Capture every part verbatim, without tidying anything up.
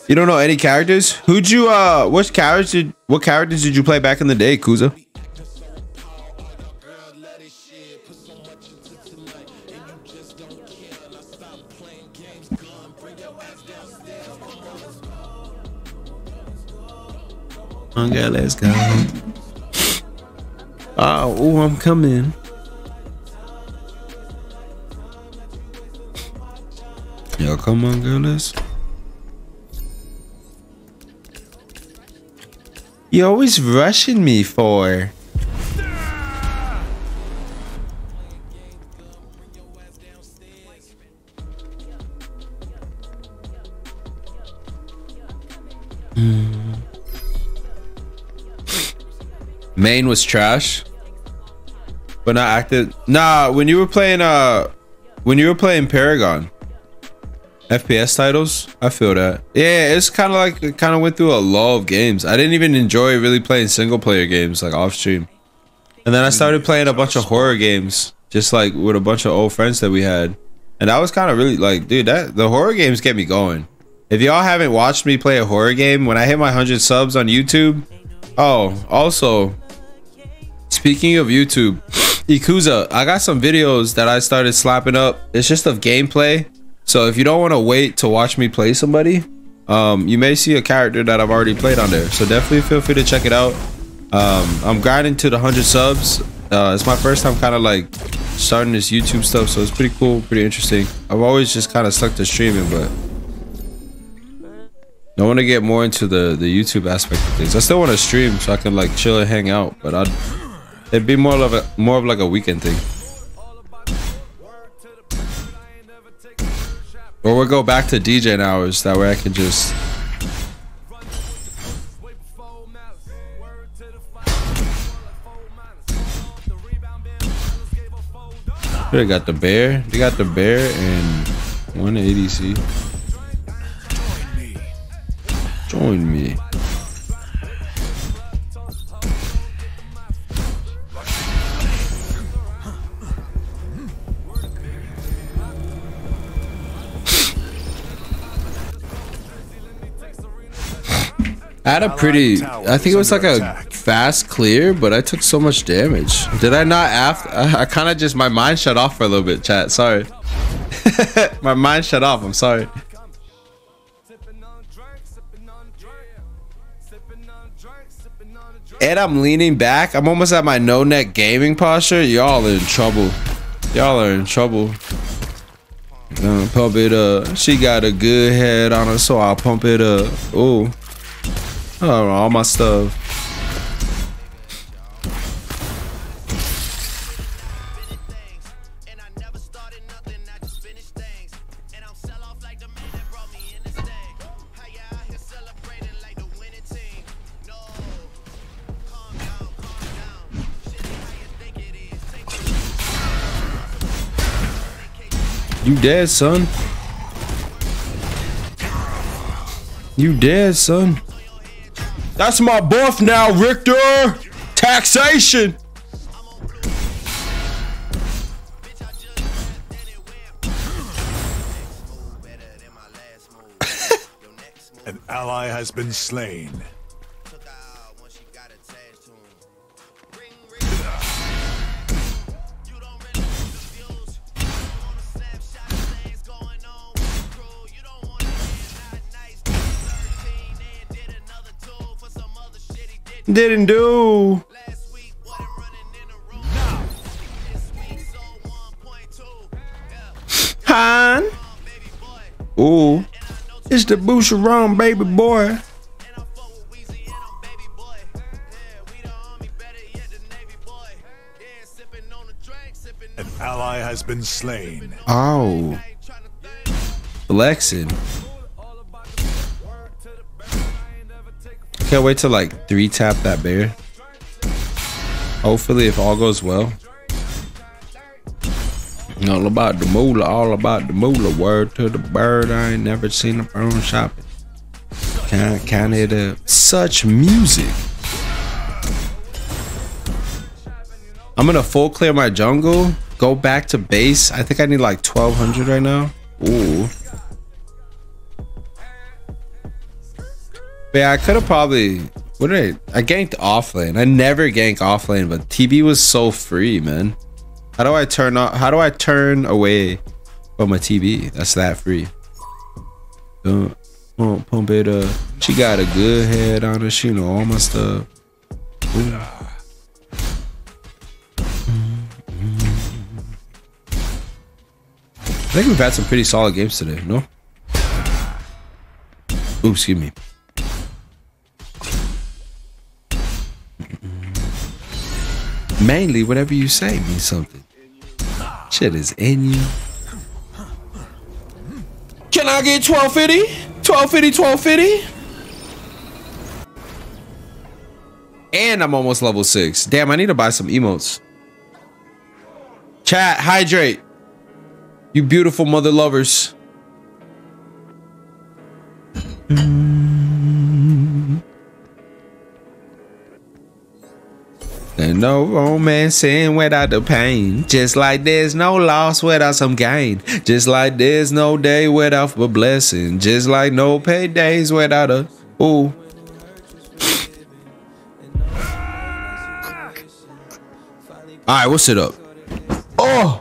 You don't know any characters? Who'd you uh which characters did what characters did you play back in the day, Kuza? Okay, let's go. Oh, oh, I'm coming. Yo, come on, girl, let's. You always rushing me for. Mm. Main was trash, but not active. Nah, when you were playing, uh, when you were playing Paragon. F P S titles, I feel that. Yeah, it's kind of like it kind of went through a lull of games. I didn't even enjoy really playing single player games like off stream, and then I started playing a bunch of horror games, just like with a bunch of old friends that we had, and that was kind of really like, dude, that the horror games get me going. If y'all haven't watched me play a horror game, when I hit my one hundred subs on YouTube, oh, also, speaking of YouTube, Ikuza, I got some videos that I started slapping up. It's just of gameplay. So if you don't want to wait to watch me play somebody, um, you may see a character that I've already played on there. So definitely feel free to check it out. Um, I'm grinding to the one hundred subs. Uh, it's my first time kind of like starting this YouTube stuff. So it's pretty cool, pretty interesting. I've always just kind of stuck to streaming, but I want to get more into the, the YouTube aspect of things. I still want to stream so I can like chill and hang out, but I'd, it'd be more of a, more of like a weekend thing. Or we'll go back to DJing hours. That way I can just. They got the bear. They got the bear and one A D C. Join me. I had a pretty, I think it was like a fast clear, but I took so much damage. Did I not after? I, I kind of just, my mind shut off for a little bit, chat. Sorry. My mind shut off. I'm sorry. And I'm leaning back. I'm almost at my no neck gaming posture. Y'all are in trouble. Y'all are in trouble. Uh, pump it up. She got a good head on her, so I'll pump it up. Ooh. Oh, all my stuff. You dead, son. You dead, son. That's my buff now, Richter. Taxation. An ally has been slain. Didn't do. Han. Ooh. It's the Boucheron, baby boy. An ally has been slain. Oh. Flexing. Can't wait to like three tap that bear. Hopefully, if all goes well. All about the moolah, all about the moolah. Word to the bird, I ain't never seen a phone shopping. Can can it uh, such music? I'm gonna full clear my jungle. Go back to base. I think I need like twelve hundred right now. Ooh. But yeah, I could have probably. What did I? I ganked off lane. I never gank off lane, but T B was so free, man. How do I turn off? How do I turn away from a T B that's that free? Don't, don't pump it up. She got a good head on her. She know all my stuff. Ooh. I think we've had some pretty solid games today, no? Ooh, excuse me. Mainly, whatever you say means something. Shit is in you. Can I get twelve fifty? twelve fifty, twelve fifty? And I'm almost level six. Damn, I need to buy some emotes. Chat, hydrate. You beautiful mother lovers. There's no romancing without the pain. Just like there's no loss without some gain. Just like there's no day without a blessing. Just like no paydays without a ooh. Alright, what's it up? Oh!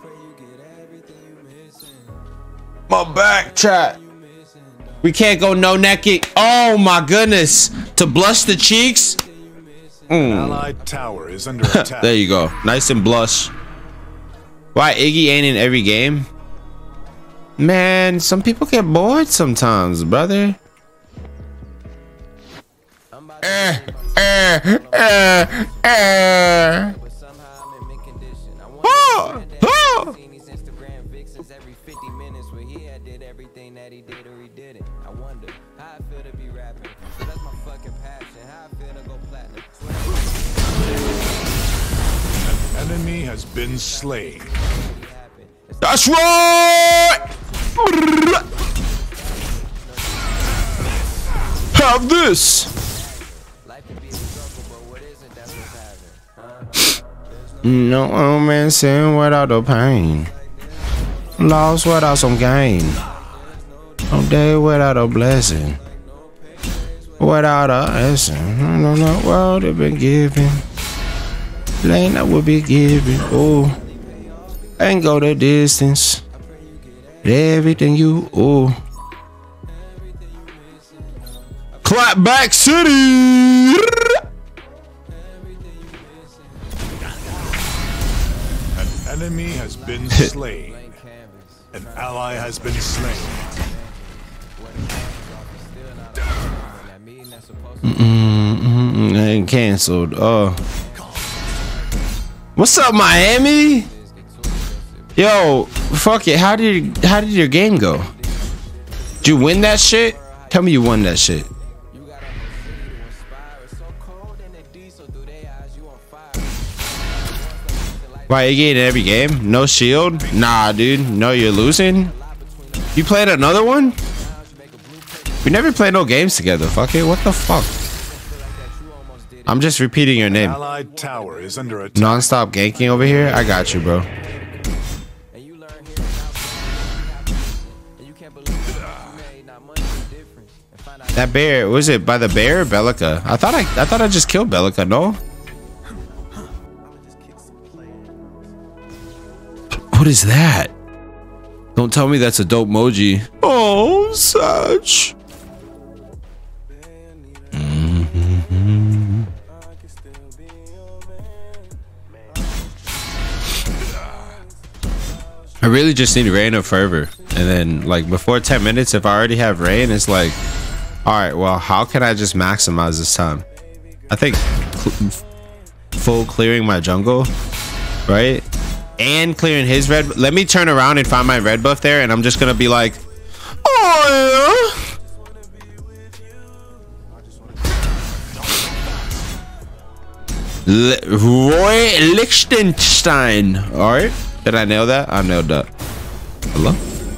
My back, chat. We can't go no naked. Oh my goodness. To blush the cheeks. Mm. Allied tower is under attack. There you go. Nice and blush. Why Iggy ain't in every game? Man, some people get bored sometimes, brother. Uh, uh, uh, uh. Oh, oh. Enemy has been slain. That's right. Have this. No romancing without the pain. Lost without some gain. No day without a blessing. Without a lesson. I don't know what it been given. Lane I will be giving. Oh, and go the distance. Everything you owe. Clapback City. An enemy has been slain. An ally has been slain. Mm-mm, mm-mm, ain't canceled. Oh. What's up, Miami? Yo, fuck it. How did how did your game go? Did you win that shit? Tell me you won that shit. Why you getting every game? No shield? Nah, dude. No, you're losing. You played another one? We never played no games together. Fuck it. What the fuck? I'm just repeating your name. Allied tower is under attack. Non-stop ganking over here. I got you, bro. That bear, was it by the bear or Belica? I thought I, I thought I just killed Belica. No. What is that? Don't tell me that's a dope emoji. Oh, such. Mm-hmm. I really just need Rain of Fervor, and then like before ten minutes, if I already have Rain, it's like, all right, well, how can I just maximize this time? I think cl full clearing my jungle, right, and clearing his red. Let me turn around and find my red buff there, and I'm just gonna be like, oh yeah. Le Roy Lichtenstein. All right. Did I nail that? I nailed that. Hello?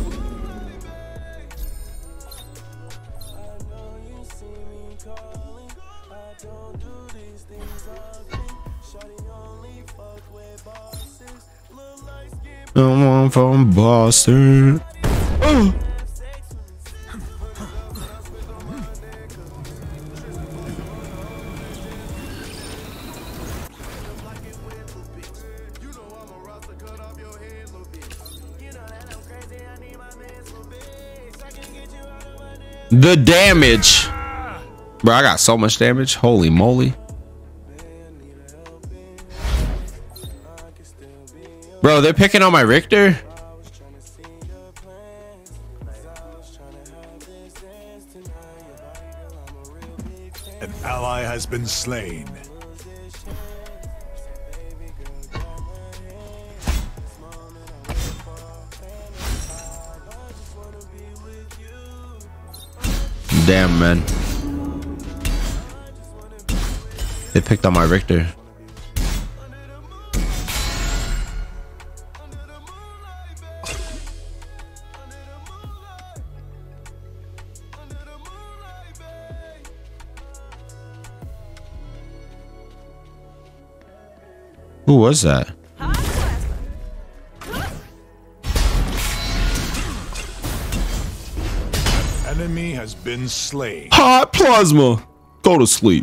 Someone from Boston. Oh. The damage. Bro, I got so much damage. Holy moly. Bro, they're picking on my Richter. An ally has been slain. Damn, man. They picked on my Richter. Who was that? Enemy has been slain. Hot plasma. Go to sleep.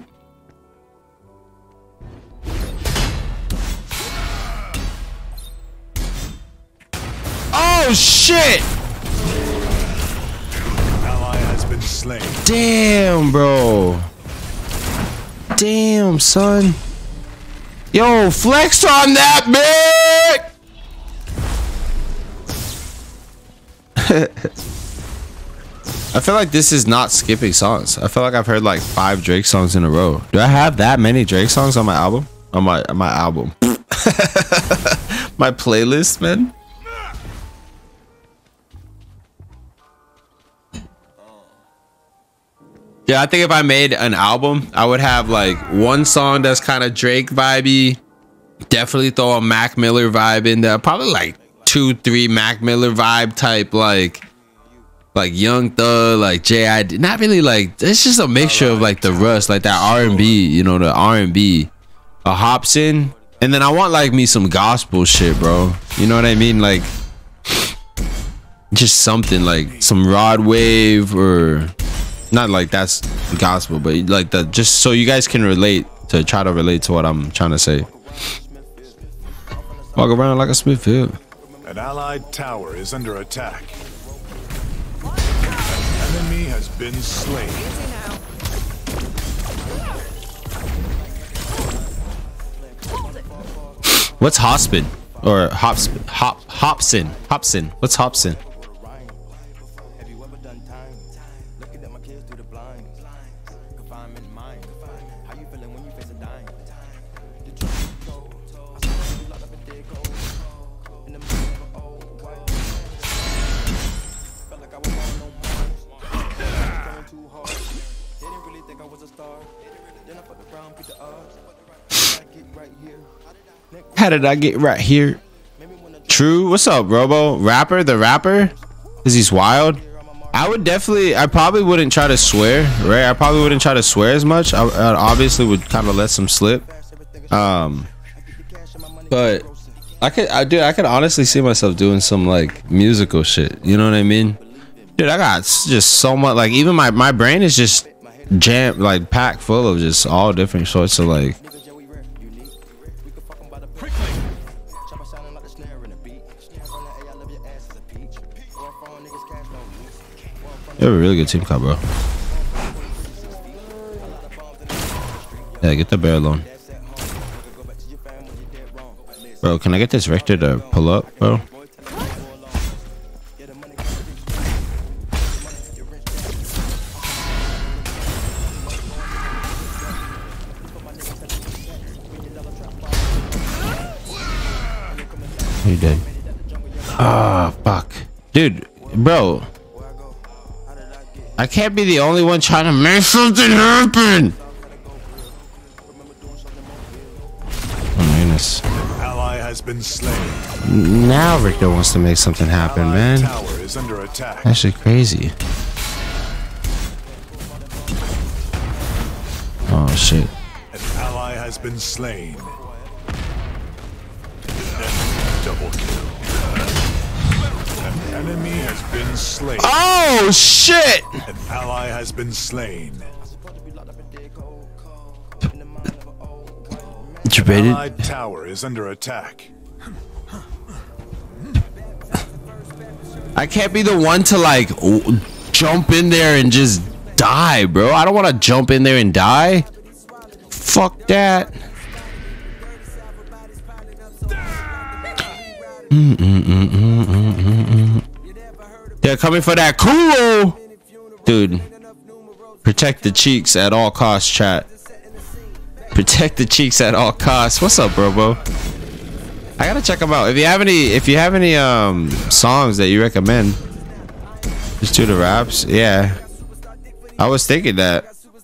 Oh shit! Ally has been slain. Damn, bro. Damn, son. Yo, flex on that, man. I feel like this is not skipping songs. I feel like I've heard like five Drake songs in a row. Do I have that many Drake songs on my album? On my on my album. My playlist, man. Yeah, I think if I made an album, I would have like one song that's kind of Drake vibey. Definitely throw a Mac Miller vibe in there. Probably like two, three Mac Miller vibe type, like like Young Thug, like J I D. Not really like, it's just a mixture of like the Russ, like that R and B, you know, the R and B. A Hopsin. And then I want like me some gospel shit, bro. You know what I mean? Like just something like some Rod Wave, or not like that's gospel, but like the, just so you guys can relate, to try to relate to what I'm trying to say. Walk around like a Smithfield. An allied tower is under attack. An enemy has been slain. What's Hopsin? Or Hops Hop Hopsin? Hopsin. What's Hopsin? How did I get right here? True. What's up, Robo? Rapper? The rapper? Is he's wild? I would definitely, I probably wouldn't try to swear, right? I probably wouldn't try to swear as much. I, I obviously would kind of let some slip. Um, but I could, I do, I could honestly see myself doing some like musical shit. You know what I mean? Dude, I got just so much, like even my, my brain is just jammed, like packed full of just all different sorts of like, you have a really good team cop, bro. Yeah, get the bear alone. Bro, can I get this Richter to pull up, bro? He did. Ah, oh, fuck. Dude, bro. I can't be the only one trying to make something happen. Oh my goodness. Ally has been slain. Now Richter wants to make something happen, man. Tower is under attack. Actually crazy. Oh shit. An ally has been slain. Double kill. An enemy has been slain. Oh shit! An ally has been slain. You ready? Allied tower is under attack. I can't be the one to like jump in there and just die, bro. I don't want to jump in there and die. Fuck that. Mm -mm -mm -mm -mm -mm. They're coming for that cool, dude. Protect the cheeks at all costs, chat. Protect the cheeks at all costs. What's up, bro, bro? I gotta check them out. If you have any, if you have any um songs that you recommend, just do the raps. Yeah, I was thinking that.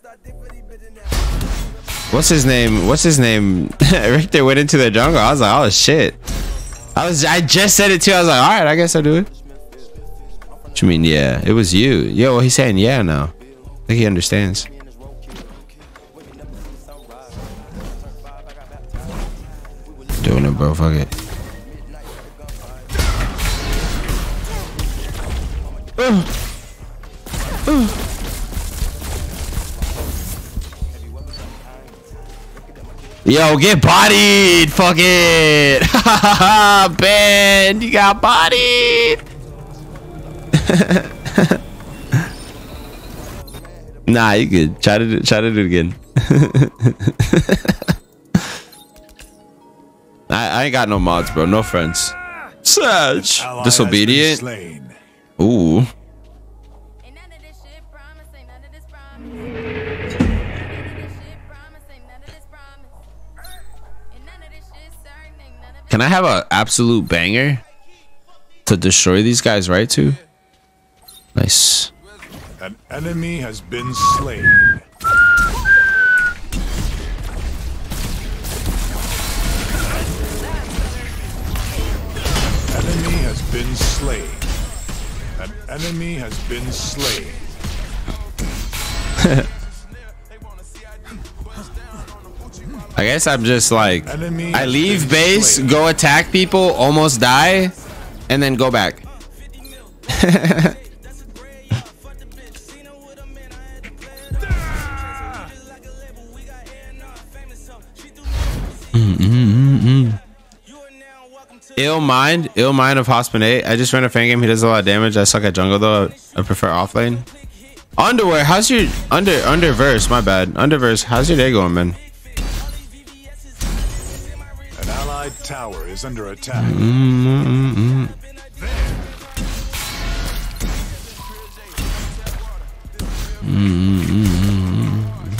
What's his name? What's his name? Richter went into the jungle. I was like, oh shit. I was, I just said it too. I was like, all right, I guess I'll do it. What you mean? Yeah, it was you. Yo, he's saying yeah now. I think he understands. Doing it, bro. Fuck it. Uh. Uh. Yo, get bodied. Fuck it. Ben, you got bodied. Nah, you good. Try to do, try to do it again. I, I ain't got no mods, bro. No friends. Such disobedient. Ooh. Can I have an absolute banger to destroy these guys right to? Nice. An enemy has been slain. Enemy has been slain. An enemy has been slain. I guess I'm just like, Enemy I leave has been base, slain. go attack people, almost die, and then go back. Mm, mm, mm, mm. Ill mind, ill mind of Hospin eight. I just ran a fan game. He does a lot of damage. I suck at jungle though. I prefer offlane. Underwear, how's your under underverse? My bad. Underverse, how's your day going, man? An allied tower is under attack. Mm, mm, mm. Mm, mm, mm.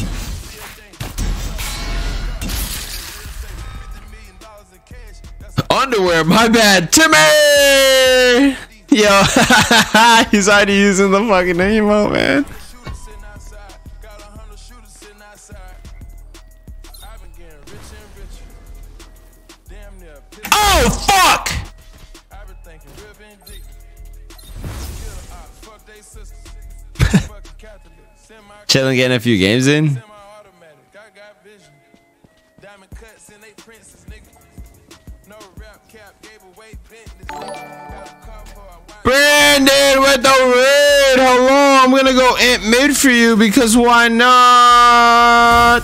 Underwear, my bad. Timmy! Yo, he's already using the fucking emote, man. Oh, fuck! Chilling, getting a few games in. Brandon with the raid. Hello, I'm gonna go int mid for you because why not?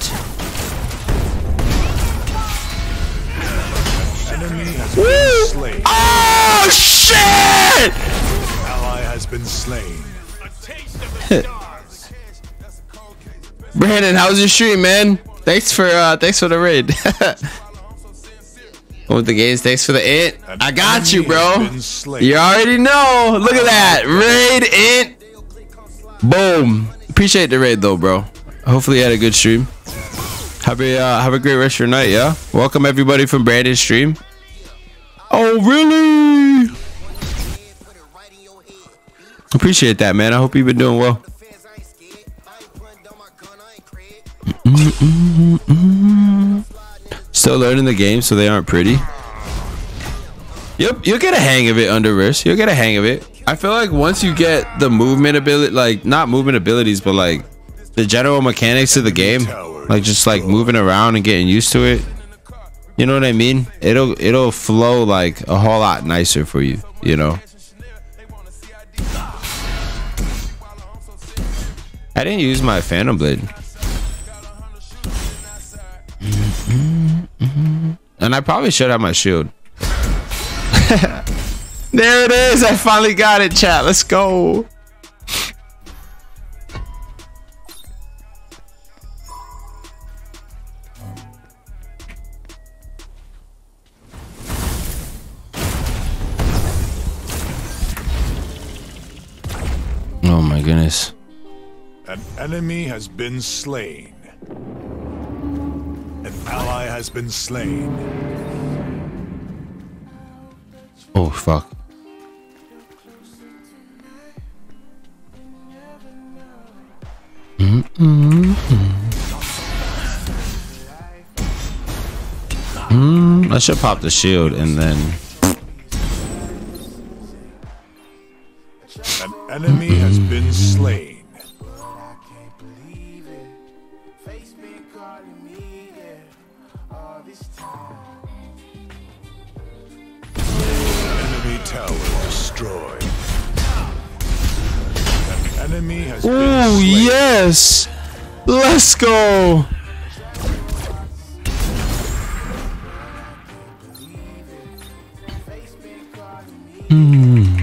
Enemy has Woo! been slain. Oh shit! Ally has been slain. Brandon, how's your stream, man? Thanks for uh thanks for the raid. With the games, thanks for the int. I got you, bro. You already know. Look at that. Raid int. Boom. Appreciate the raid though, bro. Hopefully you had a good stream. Have a uh, have a great rest of your night, yeah? Welcome everybody from Brandon's stream. Oh, really? Appreciate that, man. I hope you've been doing well. Mm -mm -mm. Still learning the game, so they aren't pretty. Yep, you'll get a hang of it under risk. You'll get a hang of it. I feel like once you get the movement ability, like not movement abilities, but like the general mechanics of the game, like just like moving around and getting used to it. You know what I mean? It'll it'll flow like a whole lot nicer for you. You know. I didn't use my Phantom Blade. Mm-hmm, mm-hmm. And I probably should have my shield. There it is. I finally got it, chat. Let's go. goodness. An enemy has been slain. An ally has been slain. Oh, fuck. Mm-mm-mm. Mm, I should pop the shield and then. An enemy has been slain. Enemy tower destroyed. An enemy has been Oh, slain. yes! Let's go! Hmm.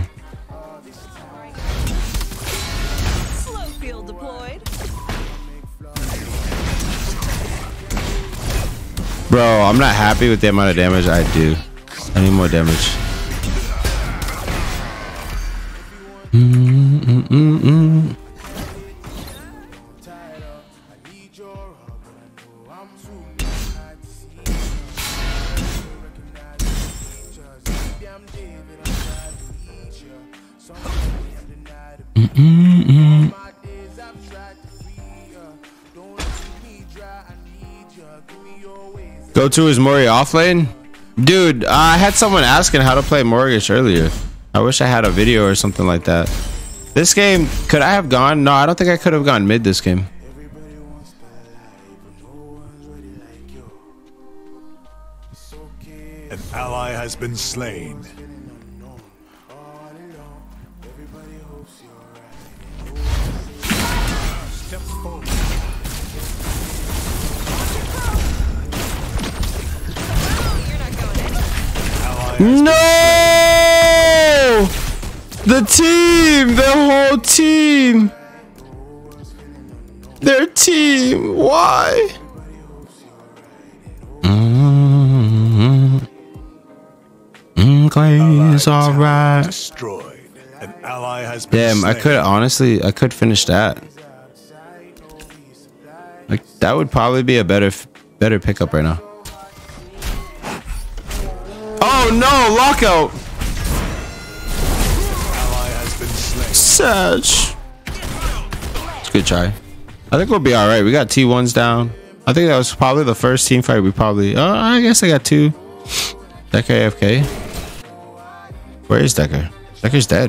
Slow field deployed. Bro, I'm not happy with the amount of damage I do. I need more damage. Mm, mm, mm, mm. Mm, mm, mm. Go to his Mori offlane? Dude, uh, I had someone asking how to play Mortgage earlier. I wish I had a video or something like that. This game, could I have gone? No, I don't think I could have gone mid this game. An ally has been slain. Step forward. You're not going in. Ally has No! The team! The whole team! Their team! Why? Mm-hmm. Okay, it's Allied tower alright. destroyed. An ally has been Damn, I slain. could honestly, I could finish that. Like that would probably be a better, better pickup right now. Oh no, lockout! Ally has been slain. Such. It's a good try. I think we'll be all right. We got T ones down. I think that was probably the first team fight we probably. Uh, I guess I got two. Decker A F K. Where is Decker? Decker's dead.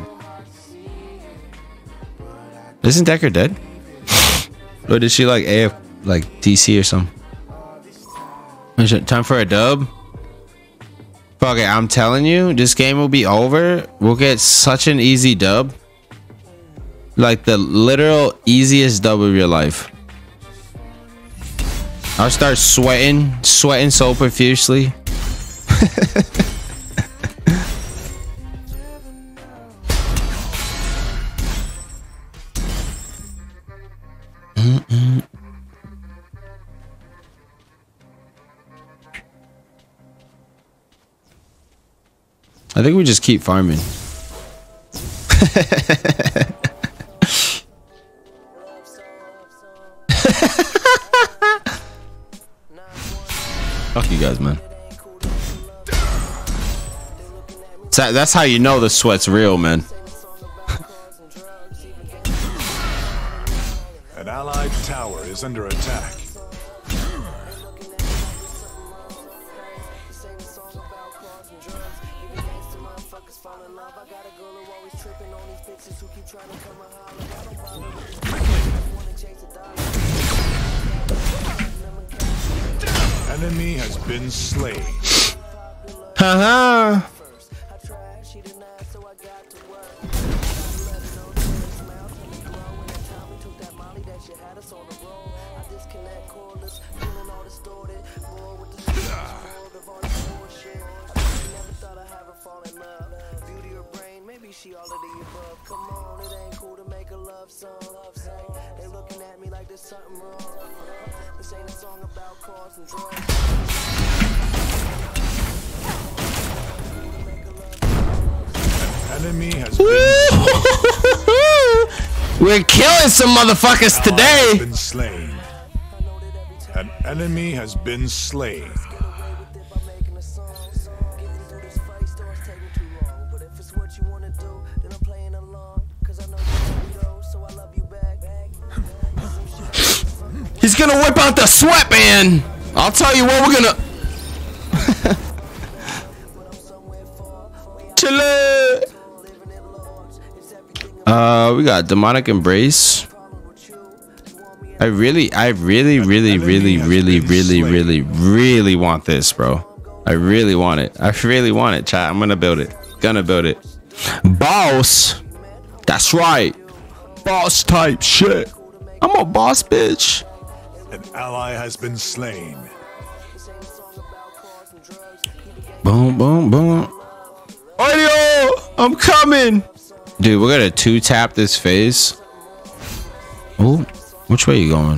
Isn't Decker dead? Or did she like A F like D C or something? Is it time for a dub? Fuck it, I'm telling you, this game will be over. We'll get such an easy dub. Like the literal easiest dub of your life. I'll start sweating, sweating so profusely. Mm-mm. I think we just keep farming. Fuck you guys, man. So that's how you know the sweat's real, man. An allied tower is under attack. Enemy has been slain. Haha. She all of the above. Come on, it ain't cool to make a love song. They looking at me like there's something wrong. This ain't a song about cars and drugs. Enemy has been slain. We're killing some motherfuckers Ally has today. been slain. An enemy has been slain. He's gonna whip out the sweatband. I'll tell you what, we're gonna. Chile. Uh, we got demonic embrace. I really, I really, really, really, really, really, really, really want this, bro. I really want it. I really want it, chat. I'm gonna build it. Gonna build it. Boss. That's right. Boss type shit. I'm a boss bitch. An ally has been slain. Boom, boom, boom. Audio, I'm coming. Dude, we're gonna two tap this phase. Oh, which way you going?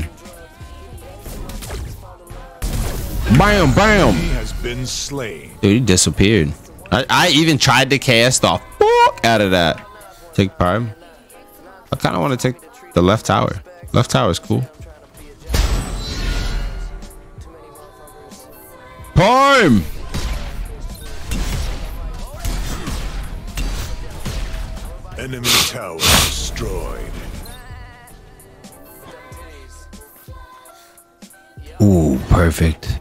Bam, bam. He has been slain. Dude, he disappeared. I, I even tried to cast the fuck out of that. Take prime. I kind of want to take the left tower. Left tower is cool. Prime. Enemy tower destroyed. Ooh, perfect.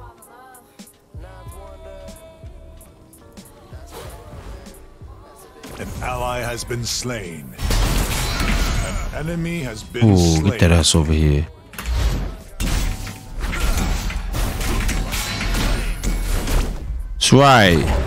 An ally has been slain. An enemy has been Ooh, slain. get that ass over here. That's right.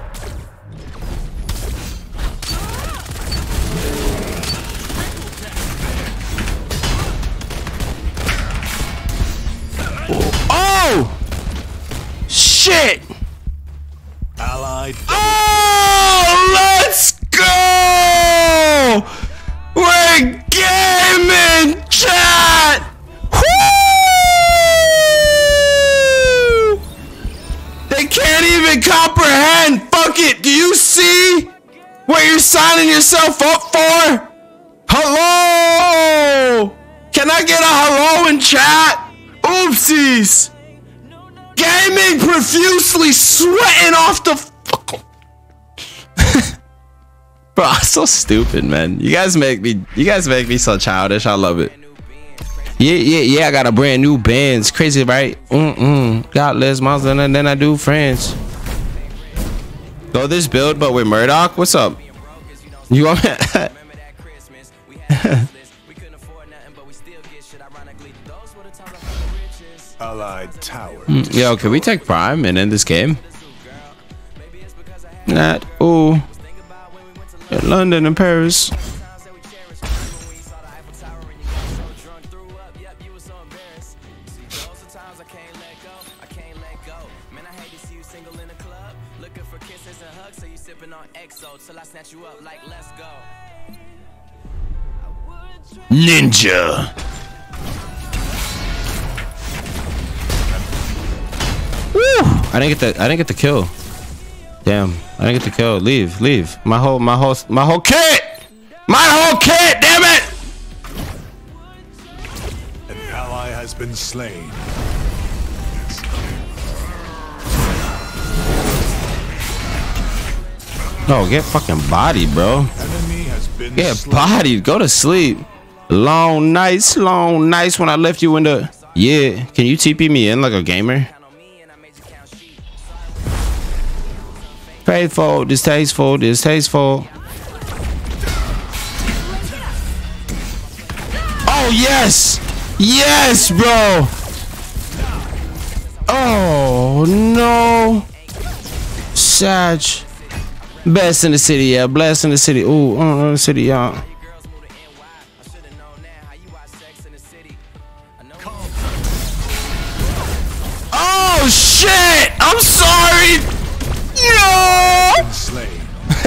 Oh! Shit! Allied. Oh, let's go! We're gaming, chat! Woo! They can't even comprehend. Fuck it. Do you see what you're signing yourself up for? Hello? Can I get a hello in chat? Oopsies. Gaming profusely sweating off the fuck. Bro, I'm so stupid, man. You guys make me you guys make me so childish. I love it. Yeah, yeah, yeah. I got a brand new band. It's crazy, right? Mm-mm. Got less miles than and then I do friends. Go this build, but with Murdoch. What's up? You want me? Allied tower. Mm, yo, can we take Prime and end this game? Not. Ooh. In London and Paris. Ninja. Woo! I didn't get the I didn't get the kill. Damn, I didn't get the kill. Leave, leave. My whole my whole my whole kit! My whole kit, damn it! An ally has been slain. No, get fucking bodied, bro. Enemy has been Get slain. bodied. Go to sleep. Long nights, long nights when I left you in the yeah. Can you T P me in like a gamer? Faithful, distasteful, distasteful. Oh yes, yes, bro. Oh no, Sag. Best in the city, yeah. Blessed in the city. Ooh, uh, in the city, y'all. Oh shit! I'm sorry. No. Slain.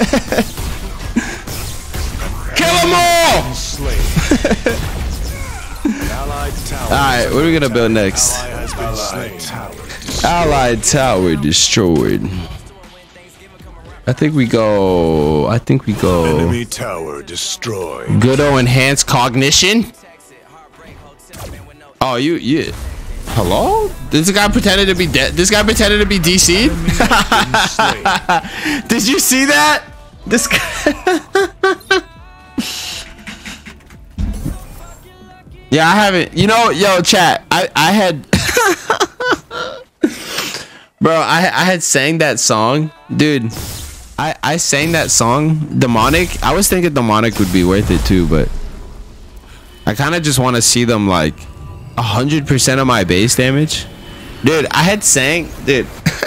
Kill them all. Slain. An allied tower. All right, what are we gonna build next? Ally has been slain. Tower. Allied tower destroyed. I think we go. I think we go. Enemy tower destroyed. Good old enhanced cognition. Oh, you you. Hello? This guy pretended to be dead. This guy pretended to be D C. Did you see that? This guy. Yeah, I haven't. You know, yo, chat. I I had. Bro, I I had sang that song, dude. I I sang that song, Demonic. I was thinking Demonic would be worth it too, but I kind of just want to see them like a hundred percent of my base damage, dude. I had sang, dude.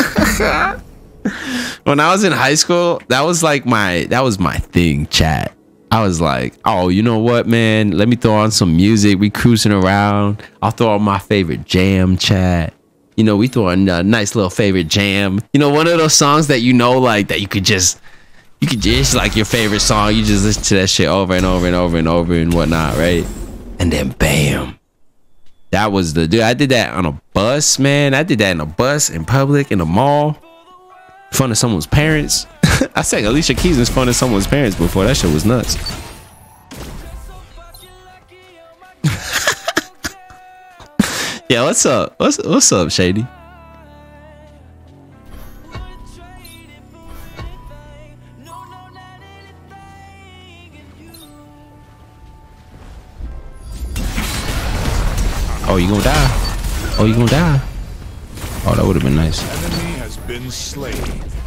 When I was in high school, that was like my that was my thing, chat. I was like, oh, you know what, man? Let me throw on some music. We cruising around. I'll throw on my favorite jam, chat. You know, we throw on a nice little favorite jam. You know, one of those songs that you know, like that you could just, you could just like your favorite song. You just listen to that shit over and over and over and over and whatnot, right? And then bam, that was the dude. I did that on a bus, man. I did that in a bus, in public, in a mall, in front of someone's parents. I sang Alicia Keys in front of someone's parents before. That shit was nuts. Yeah, what's up? What's what's up, Shady? Oh, you gonna die? Oh, you gonna die? Oh, that would have been nice. Enemy has been slain.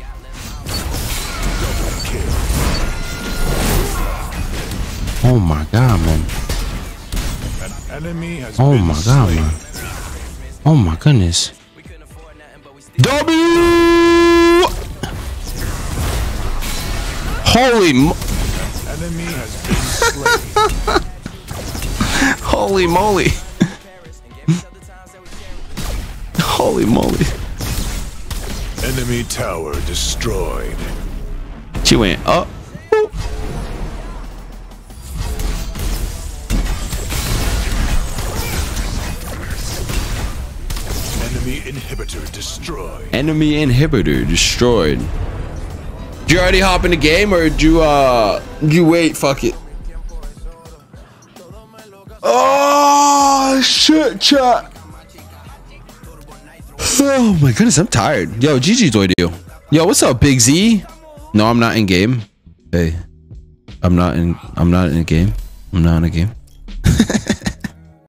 Oh my god, man. An enemy has Oh been my god, slain. man. Oh my goodness. W. Holy mo Enemy has been slain. Holy moly. Holy moly. Enemy tower destroyed. She went up. Enemy inhibitor destroyed. Enemy inhibitor destroyed. Did you already hop in the game or did you uh did you wait? Fuck it. Oh shit, chat. Oh my goodness, I'm tired. Yo, G G's audio. Yo, what's up, Big Z? No, I'm not in game. Hey, I'm not in. I'm not in a game. I'm not in a game.